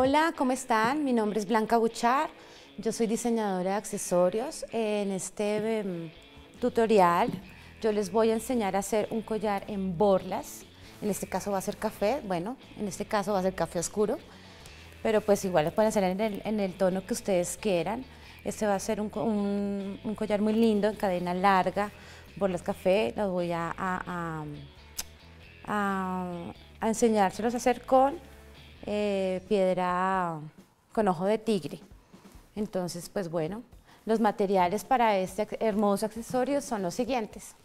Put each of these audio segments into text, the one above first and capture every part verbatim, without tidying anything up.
Hola, ¿cómo están? Mi nombre es Blanca Buchar, yo soy diseñadora de accesorios. En este em, tutorial yo les voy a enseñar a hacer un collar en borlas. En este caso va a ser café, bueno, en este caso va a ser café oscuro, pero pues igual lo pueden hacer en el, en el tono que ustedes quieran. Este va a ser un, un, un collar muy lindo, en cadena larga, borlas café. Los voy a, a, a, a, a enseñárselos a hacer con eh, piedra, con ojo de tigre. Entonces, pues bueno, los materiales para este hermoso accesorio son los siguientes.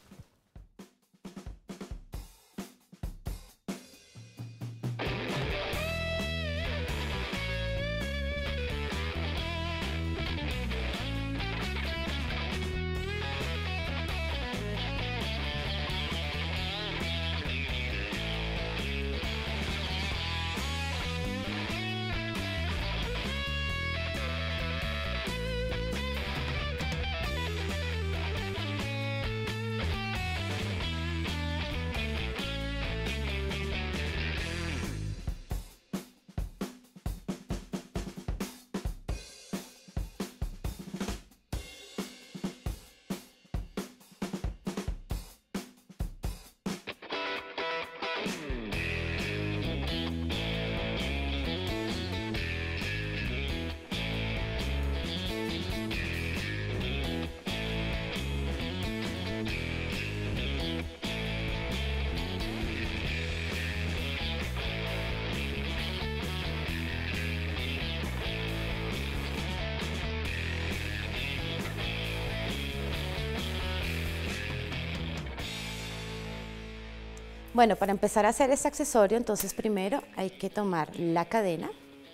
Bueno, para empezar a hacer este accesorio, entonces primero hay que tomar la cadena.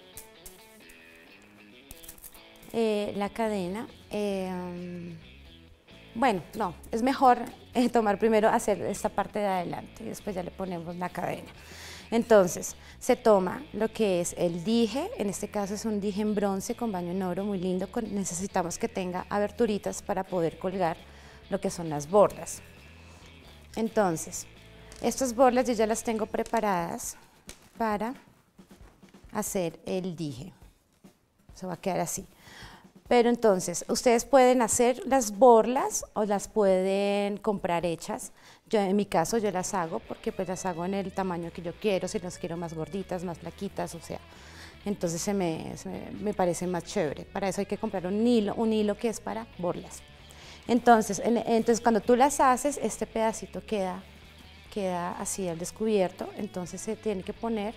Eh, la cadena, eh, bueno, no, es mejor eh, tomar primero, hacer esta parte de adelante y después ya le ponemos la cadena. Entonces, se toma lo que es el dije, en este caso es un dije en bronce con baño en oro, muy lindo. Con, necesitamos que tenga aberturitas para poder colgar lo que son las borlas. Entonces, estas borlas yo ya las tengo preparadas para hacer el dije. Se va a quedar así. Pero entonces, ustedes pueden hacer las borlas o las pueden comprar hechas. Yo en mi caso yo las hago porque pues las hago en el tamaño que yo quiero, si las quiero más gorditas, más flaquitas, o sea, entonces se me, se me, me parece más chévere. Para eso hay que comprar un hilo, un hilo que es para borlas. Entonces, en, entonces cuando tú las haces, este pedacito queda queda así al descubierto, entonces se tiene que poner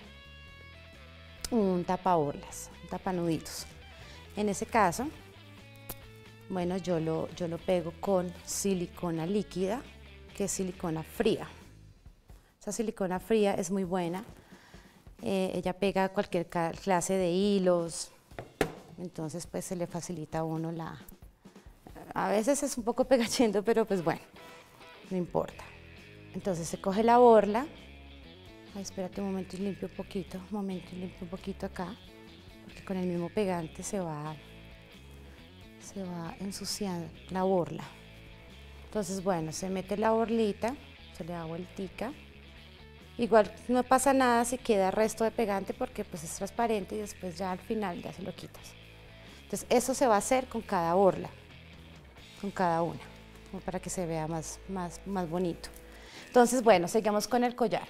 un tapaborlas, un tapanuditos. En ese caso, bueno, yo lo, yo lo pego con silicona líquida, que es silicona fría. Esa silicona fría es muy buena, eh, ella pega cualquier clase de hilos, entonces pues se le facilita a uno la... A veces es un poco pegachento, pero pues bueno, no importa. Entonces se coge la borla. Ay, espérate un momento y limpio un poquito, un momento y limpio un poquito acá, porque con el mismo pegante se va, se va ensuciando la borla. Entonces, bueno, se mete la borlita, se le da vueltica. Igual no pasa nada si queda resto de pegante porque pues es transparente y después ya al final ya se lo quitas. Entonces eso se va a hacer con cada borla, con cada una, como para que se vea más, más, más bonito. Entonces, bueno, seguimos con el collar.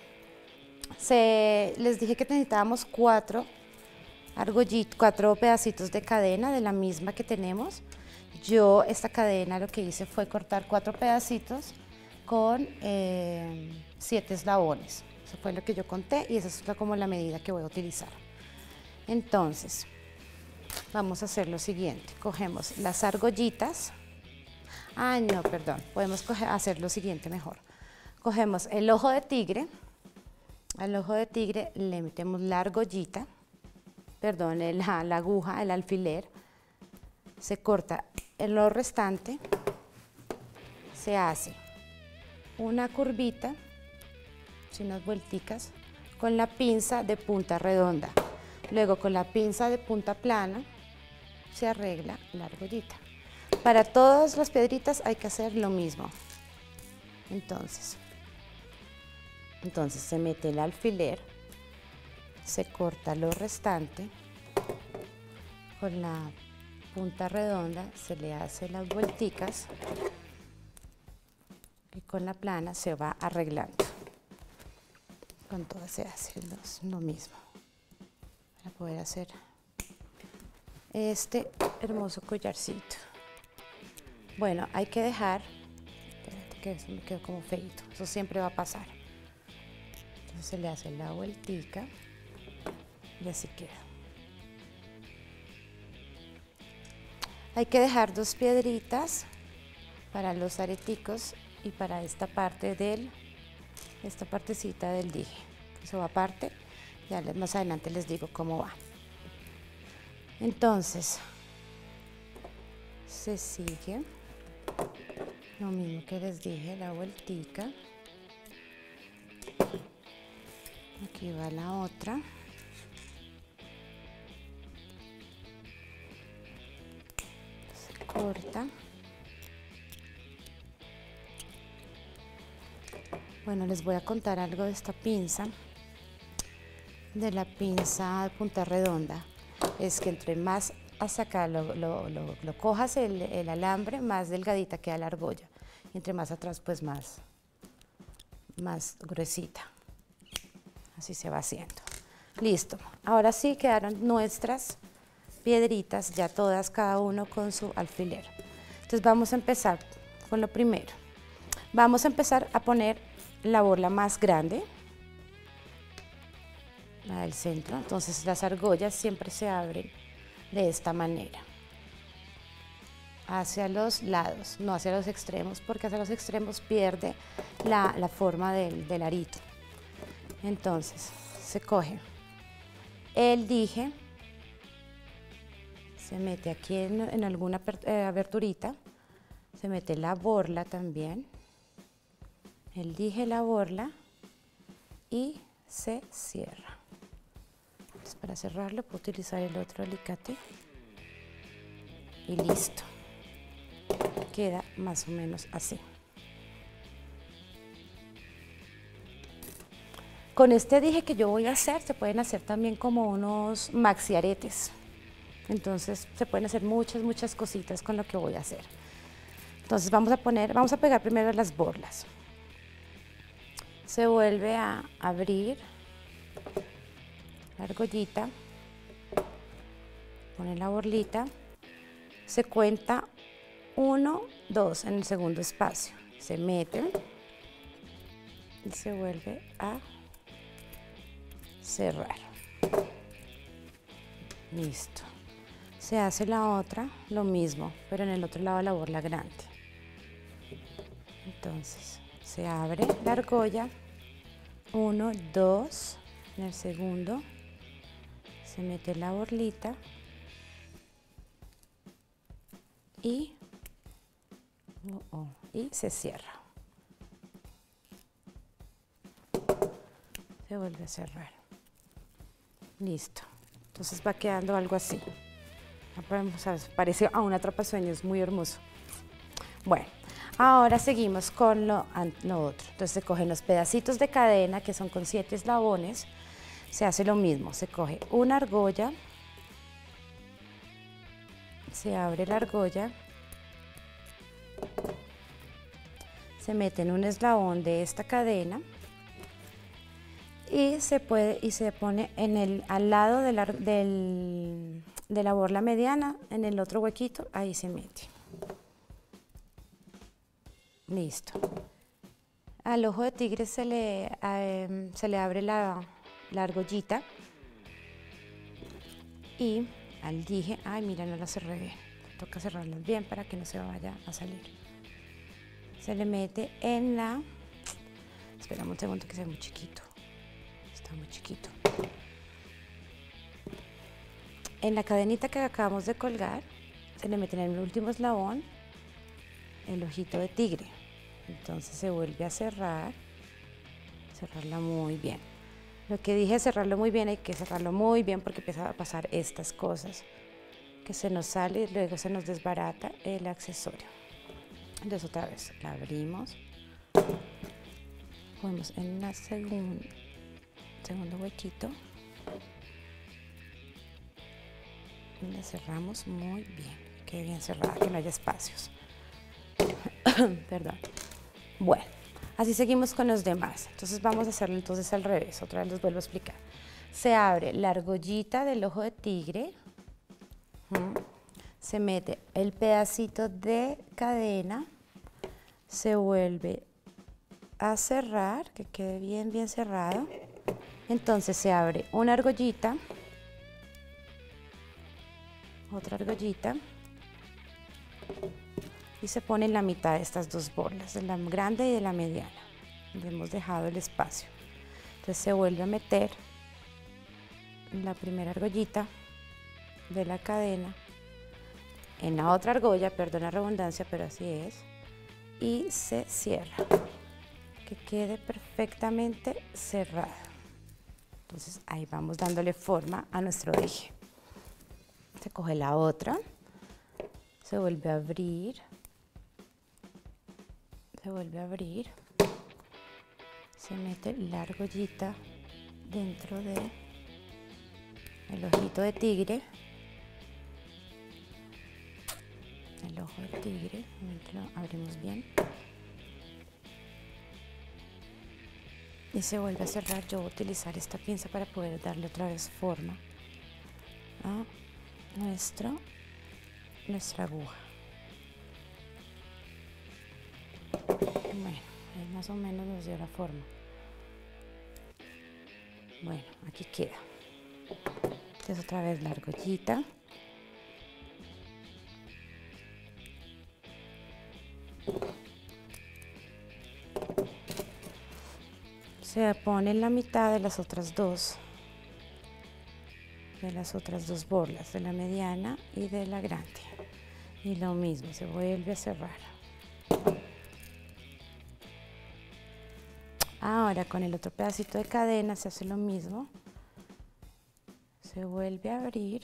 Se, les dije que necesitábamos cuatro, argollitos, cuatro pedacitos de cadena de la misma que tenemos. Yo esta cadena lo que hice fue cortar cuatro pedacitos con eh, siete eslabones. Eso fue lo que yo conté y esa es como la medida que voy a utilizar. Entonces, vamos a hacer lo siguiente. Cogemos las argollitas. Ah, no, perdón, podemos coger, hacer lo siguiente mejor. Cogemos el ojo de tigre, al ojo de tigre le metemos la argollita, perdón, la, la aguja, el alfiler, se corta en lo restante, se hace una curvita, unas vuelticas, con la pinza de punta redonda. Luego con la pinza de punta plana se arregla la argollita. Para todas las piedritas hay que hacer lo mismo. Entonces, Entonces se mete el alfiler, se corta lo restante con la punta redonda se le hace las vuelticas y con la plana se va arreglando. Con todas se hace lo, lo mismo para poder hacer este hermoso collarcito. Bueno, hay que dejar, espérate que eso me quedó como feito, eso siempre va a pasar. Entonces se le hace la vueltica y así queda. Hay que dejar dos piedritas para los areticos y para esta parte del, esta partecita del dije. Eso va aparte, ya les, más adelante les digo cómo va. Entonces, se sigue lo mismo que les dije, la vueltica. Aquí va la otra. Se corta. Bueno, les voy a contar algo de esta pinza, de la pinza de punta redonda. Es que entre más hasta acá lo, lo, lo, lo cojas el, el alambre, más delgadita queda la argolla. Y entre más atrás, pues más, más gruesita. Así se va haciendo. Listo. Ahora sí quedaron nuestras piedritas, ya todas, cada uno con su alfiler. Entonces vamos a empezar con lo primero. Vamos a empezar a poner la borla más grande, la del centro. Entonces las argollas siempre se abren de esta manera, hacia los lados, no hacia los extremos, porque hacia los extremos pierde la, la forma del, del arito. Entonces se coge el dije, se mete aquí en, en alguna eh, aberturita, se mete la borla también, el dije, la borla, y se cierra. Entonces, para cerrarlo puedo utilizar el otro alicate y listo. Queda más o menos así. Con este dije que yo voy a hacer, se pueden hacer también como unos maxi aretes. Entonces se pueden hacer muchas, muchas cositas con lo que voy a hacer. Entonces vamos a poner, vamos a pegar primero las borlas. Se vuelve a abrir la argollita, pone la borlita, se cuenta uno, dos en el segundo espacio, se mete y se vuelve a cerrar. Listo. Se hace la otra, lo mismo, pero en el otro lado la borla grande. Entonces se abre la argolla, uno, dos, en el segundo se mete la borlita y, oh, oh, y se cierra. Se vuelve a cerrar. Listo. Entonces va quedando algo así. Parece a un atrapasueños, muy hermoso. Bueno, ahora seguimos con lo, lo otro. Entonces se cogen los pedacitos de cadena que son con siete eslabones. Se hace lo mismo, se coge una argolla, se abre la argolla, se mete en un eslabón de esta cadena y se puede y se pone en el al lado de la, del, de la borla mediana, en el otro huequito, ahí se mete. Listo. Al ojo de tigre se le, eh, se le abre la, la argollita y al dije, ay mira, no la cerré bien, toca cerrarlas bien para que no se vaya a salir. Se le mete en la, esperamos un segundo que sea muy chiquito, está muy chiquito. En la cadenita que acabamos de colgar, se le mete en el último eslabón el ojito de tigre. Entonces se vuelve a cerrar, cerrarla muy bien. Lo que dije, cerrarlo muy bien, hay que cerrarlo muy bien porque empieza a pasar estas cosas, que se nos sale y luego se nos desbarata el accesorio. Entonces otra vez la abrimos, ponemos en el segun, segundo huequito Y la cerramos muy bien, que quede bien cerrada, que no haya espacios. Perdón. Bueno, así seguimos con los demás. Entonces vamos a hacerlo entonces al revés. Otra vez les vuelvo a explicar. Se abre la argollita del ojo de tigre. Se mete el pedacito de cadena. Se vuelve a cerrar, que quede bien, bien cerrado. Entonces se abre una argollita. Otra argollita. Y se pone en la mitad de estas dos bolas, de la grande y de la mediana, donde hemos dejado el espacio. Entonces se vuelve a meter la primera argollita de la cadena en la otra argolla, perdón la redundancia, pero así es, y se cierra, que quede perfectamente cerrada. Entonces ahí vamos dándole forma a nuestro eje. Se coge la otra, se vuelve a abrir, se vuelve a abrir, se mete la argollita dentro de el ojito de tigre, el ojo de tigre, lo abrimos bien y se vuelve a cerrar. Yo voy a utilizar esta pinza para poder darle otra vez forma a nuestro, nuestra aguja. Bueno, ahí más o menos nos dio la forma. Bueno, aquí queda. Entonces otra vez la argollita. Se pone en la mitad de las otras dos, de las otras dos bolas, de la mediana y de la grande. Y lo mismo, se vuelve a cerrar. Ahora con el otro pedacito de cadena se hace lo mismo, se vuelve a abrir,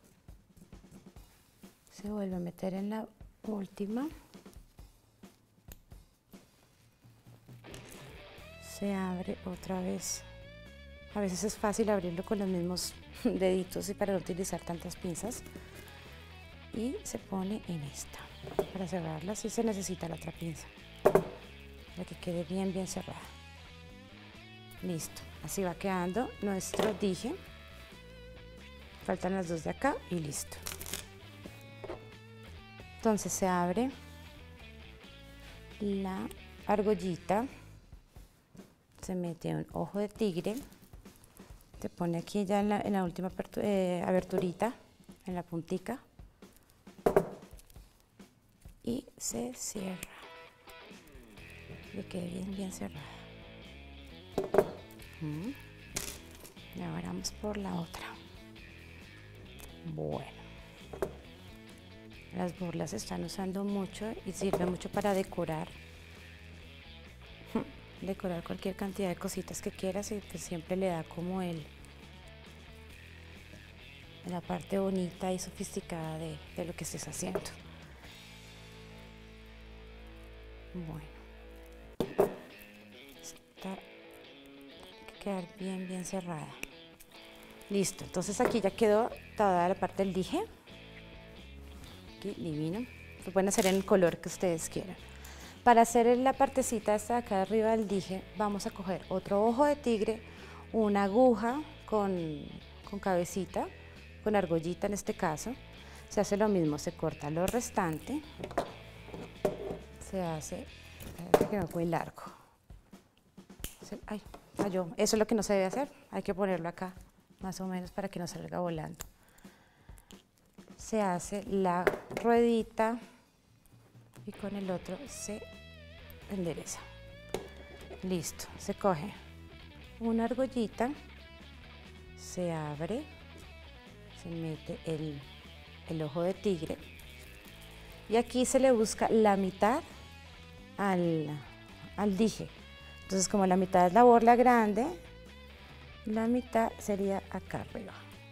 se vuelve a meter en la última, se abre otra vez. A veces es fácil abrirlo con los mismos deditos y para no utilizar tantas pinzas, y se pone en esta. Para cerrarla sí se necesita la otra pinza, para que quede bien bien cerrada. Listo, así va quedando nuestro dije. Faltan las dos de acá y listo. Entonces se abre la argollita, se mete un ojo de tigre, se pone aquí ya en la, en la última eh, aberturita, en la puntica, y se cierra, que quede bien bien cerrada. Y ahora vamos por la otra. Bueno, las borlas se están usando mucho y sirve mucho para decorar. Decorar cualquier cantidad de cositas que quieras y pues siempre le da como el la parte bonita y sofisticada de, de lo que estés haciendo. Bueno, esta quedar bien bien cerrada. Listo, entonces aquí ya quedó toda la parte del dije. Aquí divino. Lo pueden hacer en el color que ustedes quieran. Para hacer la partecita esta de acá arriba del dije, vamos a coger otro ojo de tigre, una aguja con, con cabecita, con argollita en este caso. Se hace lo mismo, se corta lo restante, se hace, que no fue largo. Se, ay, falló. Eso es lo que no se debe hacer, hay que ponerlo acá, más o menos para que no salga volando. Se hace la ruedita y con el otro se endereza. Listo, se coge una argollita, se abre, se mete el, el ojo de tigre y aquí se le busca la mitad al, al dije. Entonces, como la mitad es la borla grande, la mitad sería acá arriba.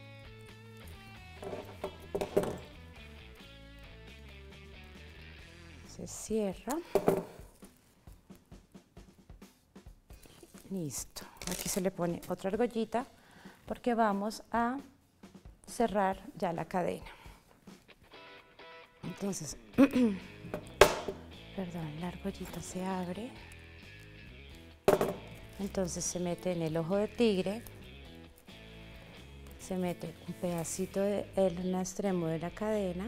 Se cierra. Listo. Aquí se le pone otra argollita porque vamos a cerrar ya la cadena. Entonces, perdón, la argollita se abre, entonces se mete en el ojo de tigre, se mete un pedacito de el extremo de la cadena,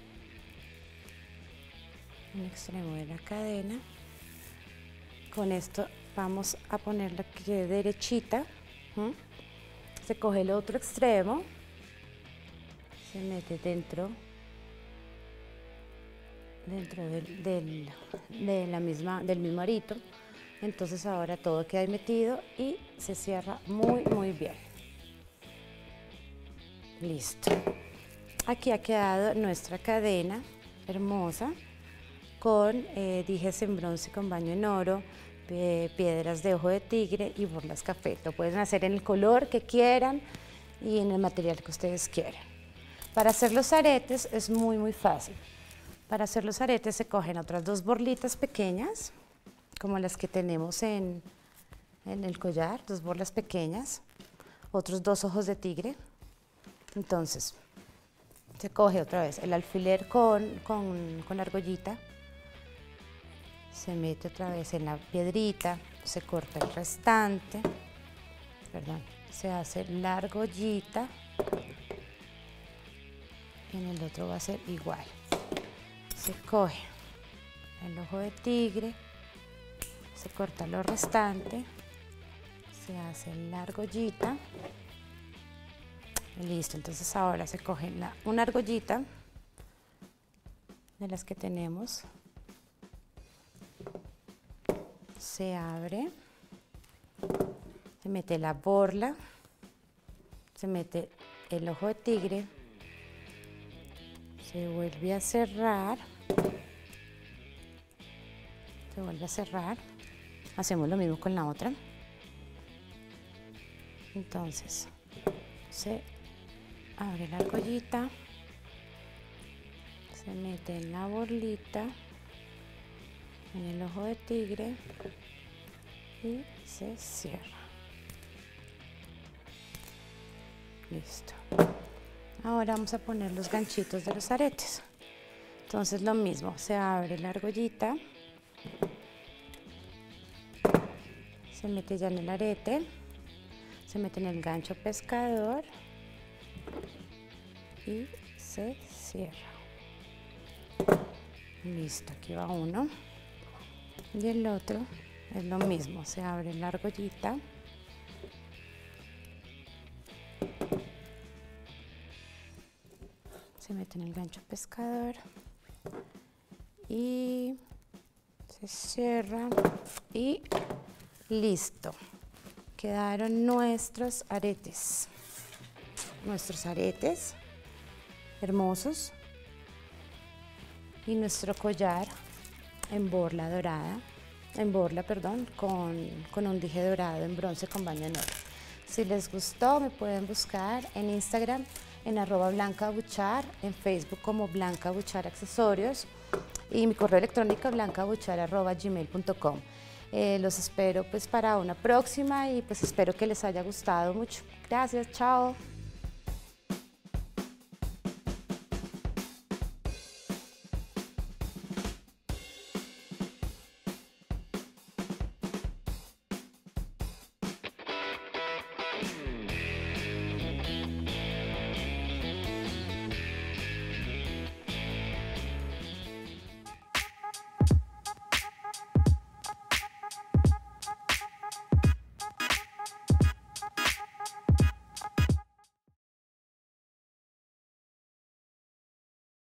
un extremo de la cadena. Con esto vamos a ponerla que quede derechita. ¿Mm? Se coge el otro extremo, se mete dentro dentro del, del, de la misma, del mismo arito. Entonces ahora todo queda ahí metido y se cierra muy muy bien. Listo. Aquí ha quedado nuestra cadena hermosa con eh, dijes en bronce con baño en oro, eh, piedras de ojo de tigre y borlas café. Lo pueden hacer en el color que quieran y en el material que ustedes quieran. Para hacer los aretes es muy muy fácil. Para hacer los aretes se cogen otras dos borlitas pequeñas, como las que tenemos en, en el collar, dos borlas pequeñas, otros dos ojos de tigre. Entonces, se coge otra vez el alfiler con, con, con argollita, se mete otra vez en la piedrita, se corta el restante, perdón, se hace la argollita, y en el otro va a ser igual. Se coge el ojo de tigre, se corta lo restante, se hace la argollita y listo. Entonces ahora se coge la, una argollita de las que tenemos, se abre, se mete la borla, se mete el ojo de tigre, se vuelve a cerrar, se vuelve a cerrar, hacemos lo mismo con la otra. Entonces se abre la argollita, se mete en la borlita, en el ojo de tigre y se cierra. Listo. Ahora vamos a poner los ganchitos de los aretes. Entonces lo mismo, se abre la argollita, se mete ya en el arete, se mete en el gancho pescador y se cierra. Listo, aquí va uno. Y el otro es lo mismo, se abre la argollita, se mete en el gancho pescador y se cierra y listo. Quedaron nuestros aretes, nuestros aretes hermosos y nuestro collar en borla dorada, en borla, perdón, con, con un dije dorado en bronce con baño en oro. Si les gustó, me pueden buscar en Instagram en arroba Blanca Buchar, en Facebook como Blanca Buchar Accesorios y mi correo electrónico blancabuchar arroba gmail punto com. Eh, los espero pues para una próxima y pues espero que les haya gustado mucho. Gracias, chao.